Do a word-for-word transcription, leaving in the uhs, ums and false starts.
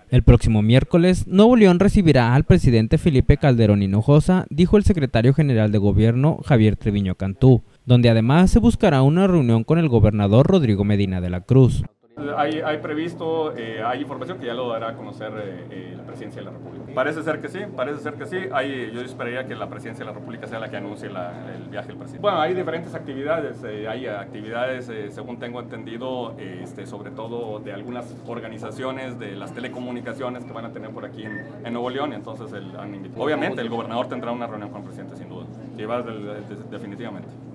El próximo miércoles, Nuevo León recibirá al presidente Felipe Calderón Hinojosa, dijo el secretario general de Gobierno Javier Treviño Cantú, donde además se buscará una reunión con el gobernador Rodrigo Medina de la Cruz. Hay, hay previsto, eh, hay información que ya lo dará a conocer eh, la Presidencia de la República. Parece ser que sí, parece ser que sí. Hay, yo esperaría que la Presidencia de la República sea la que anuncie la, el viaje del presidente. Bueno, hay diferentes actividades, eh, hay actividades, eh, según tengo entendido, eh, este, sobre todo de algunas organizaciones de las telecomunicaciones que van a tener por aquí en, en Nuevo León, entonces el, han invitado. Obviamente el gobernador tendrá una reunión con el presidente sin duda, y va de, de, de, definitivamente.